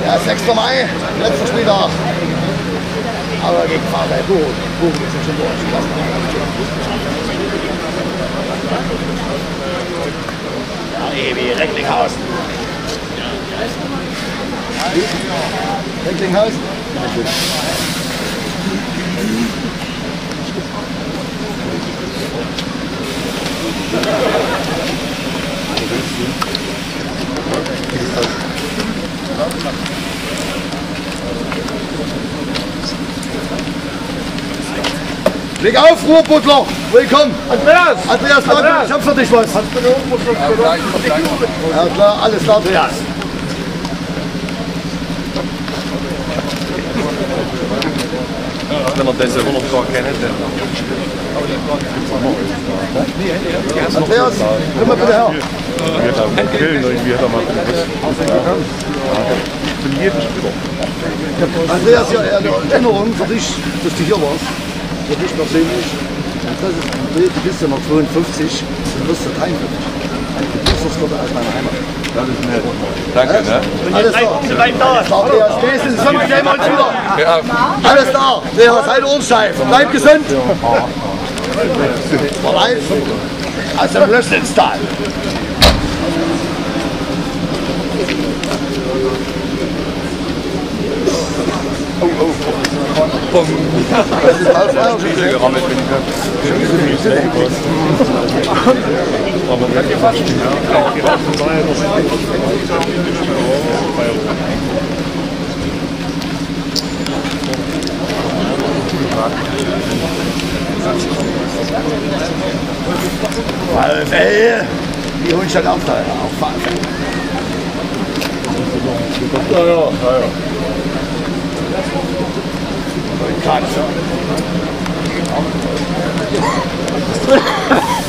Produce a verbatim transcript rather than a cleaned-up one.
Ja, sechster Mai, letzter Spieltag. Aber gegen Vater Buch. Buch ist ja schon durch. Ja, Ewi, Recklinghausen. Recklinghausen? Leg auf, Ruhrbuttler! Willkommen! Andreas! Andreas, Andreas. Ich hab für dich was! Hast du eine Umbuchung? Ja klar, alles klar, Andreas! Wenn man deze honderd gar kennen, Andreas, komm mal bitte her! Wir haben einen Killen irgendwie, hat er mal für jeden Spieler. Andreas, ja, eine Erinnerung für dich, dass du hier warst. Für dich persönlich. Das ist ein Bild, du bist ja noch zweiundfünfzig und wirst du dreiundfünfzig. Du bist das Gott aus meiner Heimat. Das ist nett. Danke, ne? Alles da. Alles da, Andreas. Nächstes Sommer gehen wir uns wieder. Ja. Alles da. Der seid Ohrsteif. Bleib gesund. War live aus dem Lösslinstal. Oh, oh. Bumm. Das ist alles klar. Gerammelt bin ich. Aber wenn ihr fast Wallfell. Die holen schon auf da. Auf Wallfell. Ja, ja, ja, ja. Katze.